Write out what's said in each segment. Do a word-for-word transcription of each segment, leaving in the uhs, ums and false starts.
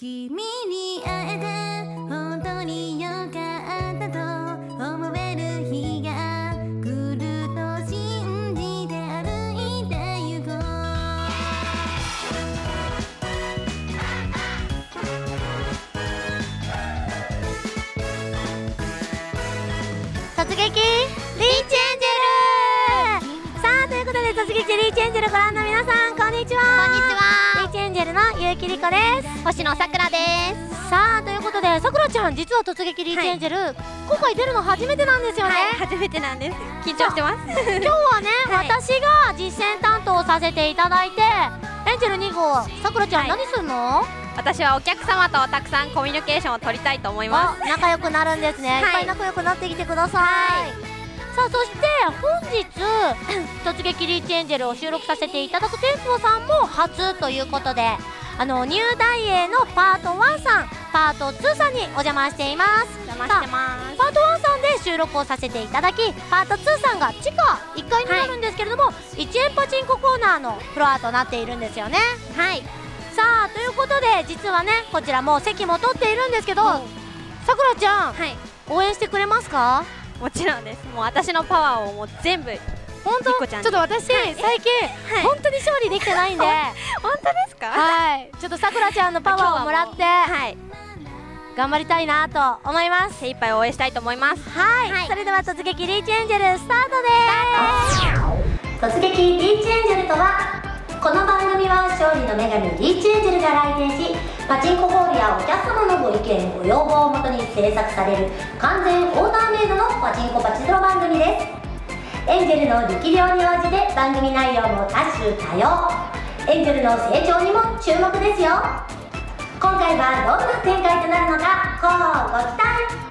君に会えて本当によかったと思える日が来ると信じて歩いてゆこう。突撃リーチエンジェル。さあということで突撃リーチエンジェルご覧の皆さんこんにちは。 こんにちは。 リーチエンジェルの結城莉子です。 星野さくらです。 さあということでさくらちゃん実は突撃リーチエンジェル、はい、今回出るの初めてなんですよね。 はい、初めてなんです。緊張してます。 今日はね、はい、私が実践担当させていただいてエンジェルに号さくらちゃん、はい、何するの？ 私はお客様とたくさんコミュニケーションを取りたいと思います。 仲良くなるんですね、はい、いっぱい仲良くなってきてください、はい、さあそして本日突撃リーチエンジェルを収録させていただく店舗さんも初ということで、あのニューダイエーのパートワンさんパートツーさんにお邪魔しています。 お邪魔してます。 パートワンさんで収録をさせていただき、パートツーさんが地下いっかいになるんですけれども、はい、いちえんパチンココーナーのフロアとなっているんですよね。 はい。 さあということで実はねこちらもう席も取っているんですけど、さくらちゃん、はい、応援してくれますか？ もちろんです。もう私のパワーをもう全部本当ちょっと私、はい、最近、はい、本当に勝利できてないんで本当ですか？ はい、ちょっとさくらちゃんのパワーをもらって、はい、頑張りたいなと思います。 精一杯応援したいと思います。 はい、はい、それでは突撃リーチエンジェルスタートです。突撃リーチエンジェルとは、この番組は勝利の女神リーチエンジェルが来店し、パチンコホールやお客様のご意見ご要望をもとに制作される完全オーダーメイドのパチンコパチスロ番組です。エンジェルの力量に応じて番組内容も多種多様、エンジェルの成長にも注目ですよ。今回はどんな展開となるのか乞うご期待。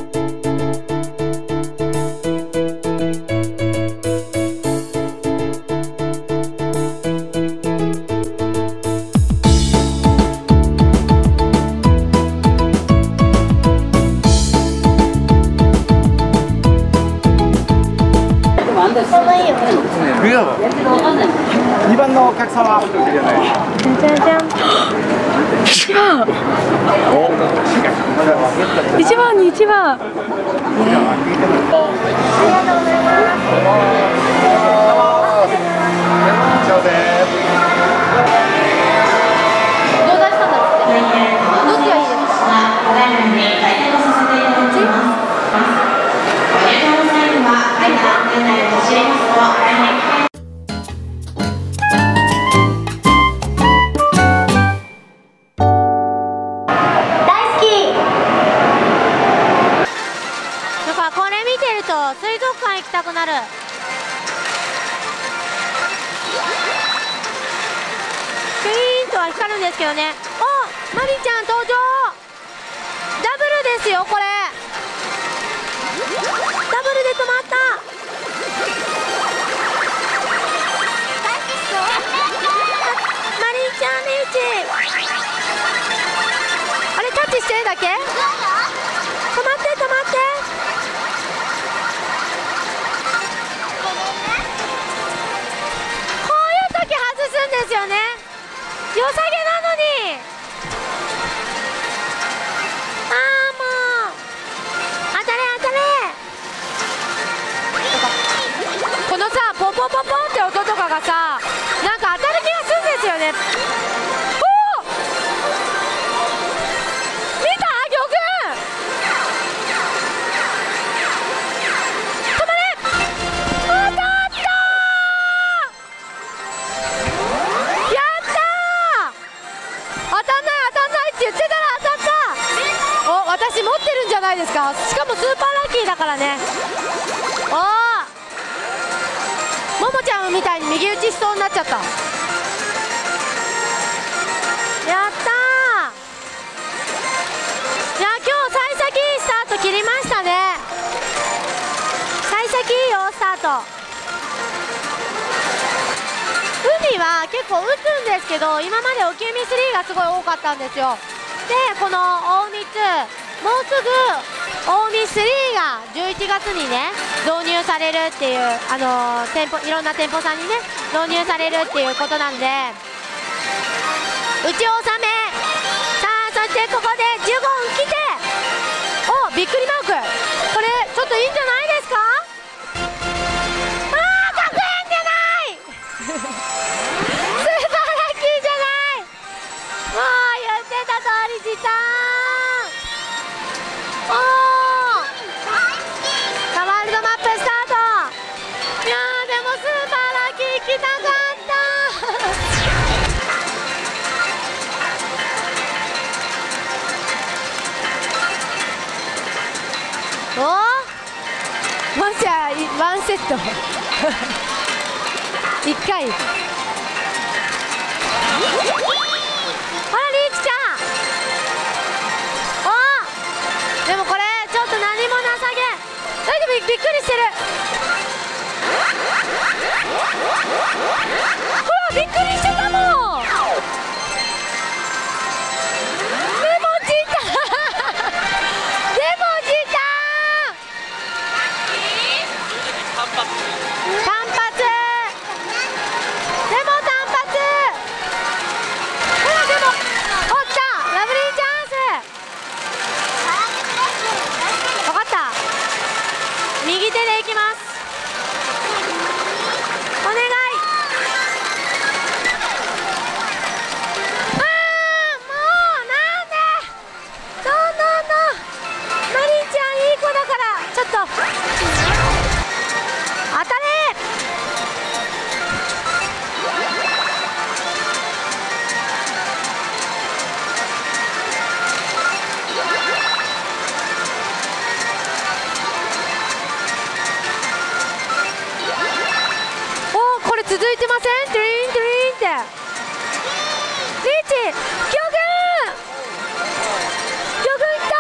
にばんのお客様、じゃじゃじゃん。一番。一番に一番。ありがとうございます。どう出したんだろうって。どっちがいいですか？水族館行きたくなる。ピーンとは光るんですけどね。お、マリちゃん登場。ダブルですよこれ。ダブルで止まった。マリちゃんリーチ。あれタッチしてるだけ？止まって止まって。ですよね。良さげなのに。ああもう当たれ当たれ。このさポンポンポンポンって音とかがさなんか当たる気がするんですよね。おお見た魚群。止まれ。当たった。私持ってるんじゃないですか。しかもスーパーラッキーだからね。おおももちゃんみたいに右打ちしそうになっちゃった。やったー。いや今日幸先いいスタート切りましたね。幸先いいよスタート。海は結構打つんですけど、今までオキウミスリーがすごい多かったんですよ。でこの大水もうすぐ近江スリーがじゅういちがつにね導入されるっていう、あのー、店舗いろんな店舗さんにね導入されるっていうことなんで、うち納め。さあそしてここでじゅうごふん来て、おびっくりマーク、これちょっといいんじゃないですか。あーかくえんじゃないスーパーラッキーじゃない、もう言ってた通り時短。おーさあワールドマップスタート。いやーでもスーパーラッキー来たかったおーもしやワンセットいっかい。あらリーチちゃん、おでもこれちょっと何もなさげん。大丈夫、びっくりしてる。ほらびっくりしてたもん。でもちたでもちた単発でも単発。ほらでもおったラブリーチャンス。分かった、右手でいきます。お願い。あーもうなんでどんどんどんマリンちゃんいい子だからちょっと当たれ。おーこれ続いてません。トゥリーントゥリーンってリーチ魚群魚群いった。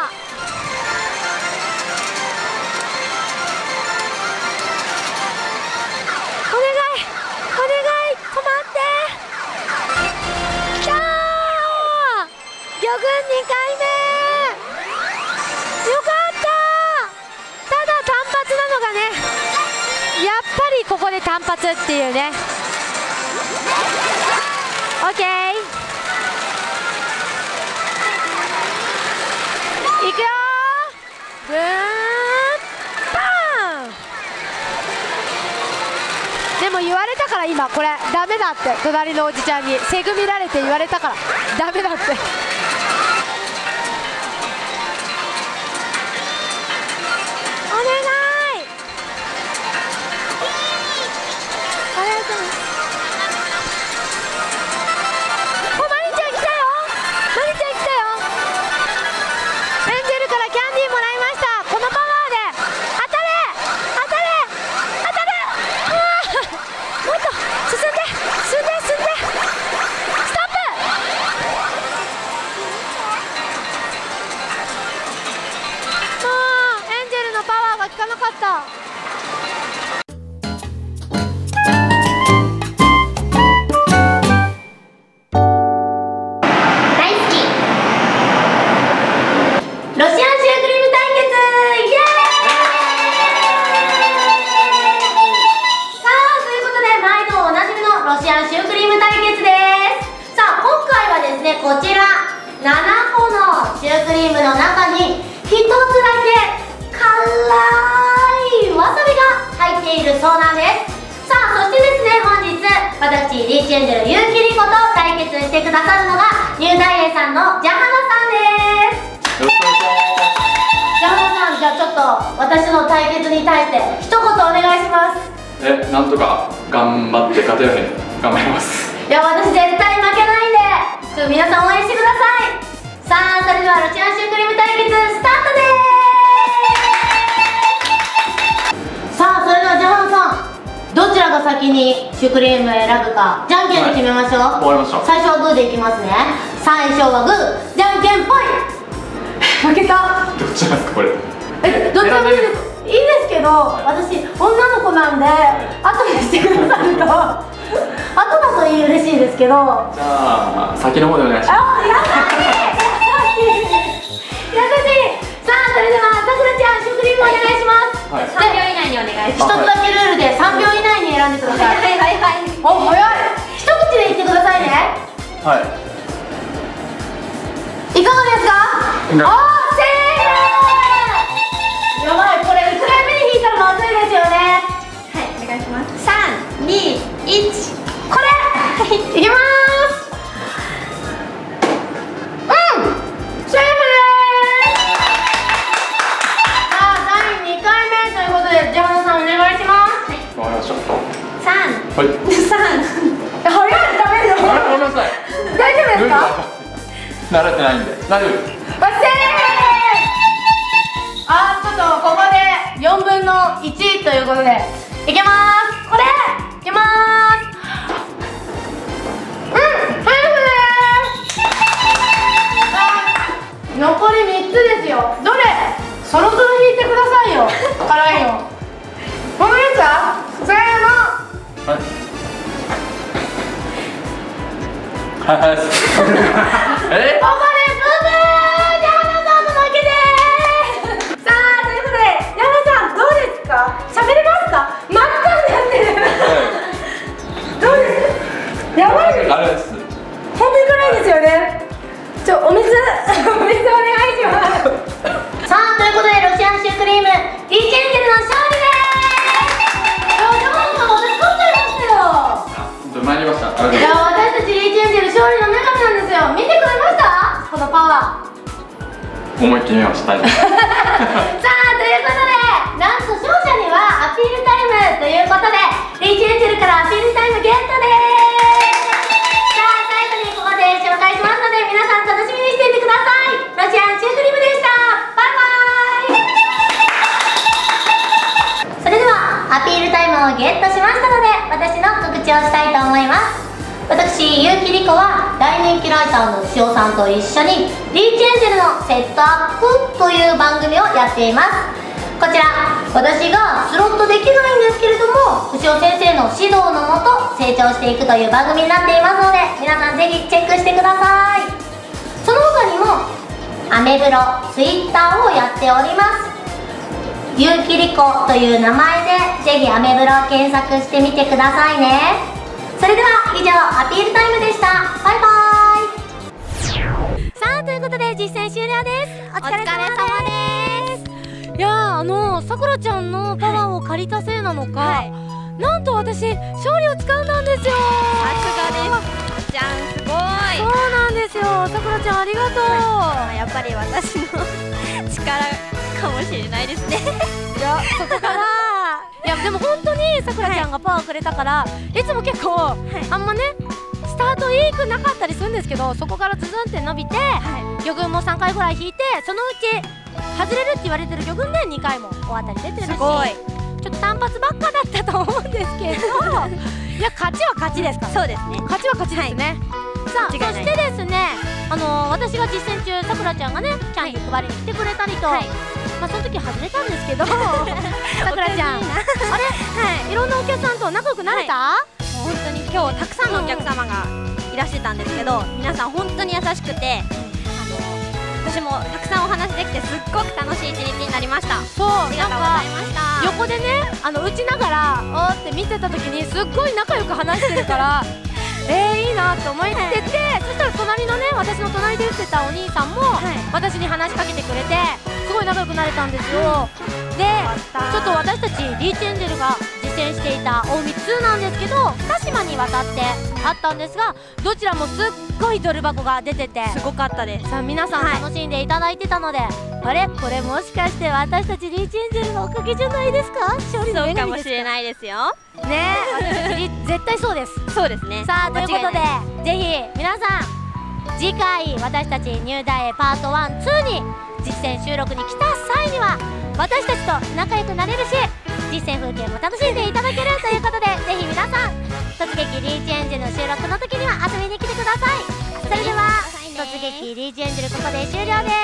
お願いお願い止まってきたー。魚群にかいめよかった。ただ単発なのがね、やっぱりここで単発っていうね。オッケーいくよー。ブーンバーン。でも言われたから今これダメだって、隣のおじちゃんにせぐみられて言われたからダメだってお願い。ありがとう。おマリンちゃん来たよ、マリンちゃん来たよ。エンジェルからキャンディーもらいました。このパワーで当たれ当たれ当たる。うわーもっと進んで進んで進んでストップ。もうエンジェルのパワーが効かなかった。 大好きロシアンシュークリーム対決イエーイ。さあということで毎度おなじみのロシアンシュークリーム対決です。さあ今回はですね、こちらななこのシュークリームの中にひとつだけ辛いわさびが入っているそうなんです。さあそしてですね、本日私リーチエンジェルゆうきりこと対決してくださるのがニューダイエーさんのジャハナさんです。 よろしくお願いします。 ジャハナさん、じゃあちょっと私の対決に対して一言お願いします。 え、なんとか頑張って勝てるように頑張ります。 いや私絶対負けないんでちょっと皆さん応援してください。さあそれではロシアンシュークリーム対決スタートです。さあそれではジャハナさん、どちらが先にシュークリームを選ぶかじゃんけんで決めましょう。 わかりました。 最初はグーでいきますね。最初はグーじゃんけんぽい。負けた。 どっちなんですかこれ。 え、どっちでもいいです。いいですけど、私女の子なんで後にしてくださると後だといい嬉しいですけど。 じゃあ先の方でお願いします。 あ、優しい優しい優しい。さあそれではさくらちゃんシュークリームお願いします。 はい。 さんびょう以内にお願いし一つます。 だけルールでさんびょう以内に選んでください。 はいはいはい。 お、早い。一口で言ってくださいね。 はい。 いかがですか？ いかがあー、セーフ。やばい、これ暗い目に引いたらまずいですよね。 はい、お願いします。さん、に、いち。 これ、はい、いきまーす。うん、セーフです。さあ、だいにかいめということで、じゃあ花さんお願いします。 わかりました。 さん、 はい。 さん。 早い、ダメよ。 あれ、ごめんなさい。 大丈夫ですか？ 慣れてないんで大丈夫。 あ、セーフ。あ、ちょっとここでよんぶんのいちということでいけまーす。これいけまーす。うん、セーフです。残りみっつですよ。どれそろそろ引いてくださいよ。辛いのこのやつはせーの。 はいはいはい。え？ ここでブブー、山田さんの負けでーす。さあ、ということで山田さんどうですか？喋れますか？真っ赤になってる。どうですか？やばいです。 あれです。 本当に辛いですよね。ちょ、お水お水お願いします。さあ、ということでロシアンシュークリームリーチェンジェルの勝利でーす。いや、山田さん私勝っちゃいましたよ。 参りました。 いや、私たちリーチェンジェル勝利の女神なんですよ。見てくれました？このパワー。 思いっきり見ました。大丈夫。 さあ、ということでなんと勝者にはアピールタイムということでリーチェンジェルからアピールタイムゲットでーす。さあ、最後にここで紹介しますので皆さん楽しみにしていてください。ロシアンシュークリームでした。バイバイ。それではアピールタイムをゲットしましたので私の告知をしたいと思います。私、結城莉子は大人気ライターの牛尾さんと一緒にリーチエンジェルのセットアップという番組をやっています。こちら私がスロットできないんですけれども牛尾先生の指導のもと成長していくという番組になっていますので皆さんぜひチェックしてください。その他にもアメブロ、ツイッターをやっております。結城莉子という名前でぜひアメブロを検索してみてくださいね。それでは以上アピールタイムでした。バイバーイ。さあ、ということで実践終了です。お疲れ様です。いやー、あのさくらちゃんのパワーを借りたせいなのか、はい、なんと私勝利をつかんだんですよ。 さすがです。じゃん、すごい。 そうなんですよ。さくらちゃんありがとう。 まあ、やっぱり私の力かもしれないですね。 いや、そこからいや、でも本当にさくらちゃんがパワーくれたから、はい、いつも結構、はい、あんまねスタートいいくなかったりするんですけどそこからズズンって伸びて、はい、魚群もさんかいぐらい引いてそのうち外れるって言われてる魚群でにかいも大当たり出てるし、すごいちょっと単発ばっかだったと思うんですけどいや、勝ちは勝ちですから。そうですね、勝ちは勝ちですね、はい、さあ、そしてですね、あのー、私が実践中さくらちゃんがねキャンディー配りに来てくれたりと、はい、まあその時外れたんですけどさくらちゃんあれ、はい、いろんなお客さんと仲良くなれた？はい、 もう本当に今日たくさんのお客様がいらしてたんですけど、皆さん本当に優しくて、あの私もたくさんお話できてすっごく楽しい一日になりました。そう、ありがとうございました。 横でね、あの打ちながらおーって見てた時にすっごい仲良く話してるからえー、いいなって思ってて、はい、そしたら隣のね、私の隣で打ってたお兄さんも、はい、私に話しかけてくれてすごい仲良くなれたんですよ。で、ちょっと私たちリーチエンジェルが実践していた近江ツーなんですけどに島にわたってあったんですがどちらもすっごいドル箱が出ててすごかったです。 さあ、皆さん楽しんでいただいてたので、はい、あれこれもしかして私たちリーチエンジェルのおかげじゃないですか？勝利の女神ですか？ そうかもしれないですよねえ、私たち絶対そうです。 そうですね。 さあ、ということでぜひ皆さん次回私たちニューダイエパートワン、ツーに実践収録に来た際には私たちと仲良くなれるし実践風景も楽しんでいただけるということでぜひ皆さん突撃リーチエンジェルの収録の時には遊びに来てください。それでは突撃リーチエンジェルここで終了です。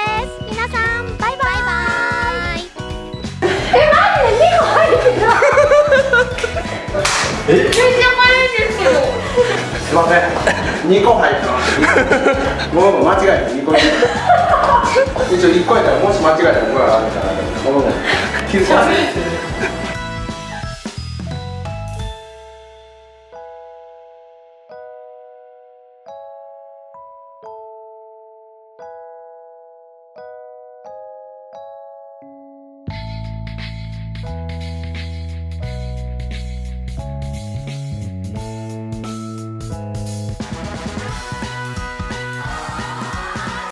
皆さんバイバイ。え、マジでにこ入ってたえ、めっちゃ軽いんですけどすいません、にこ入ってます。もう間違えてにこ入って一応いっこやったらもし間違えたら僕があるかなと思って、気づかない。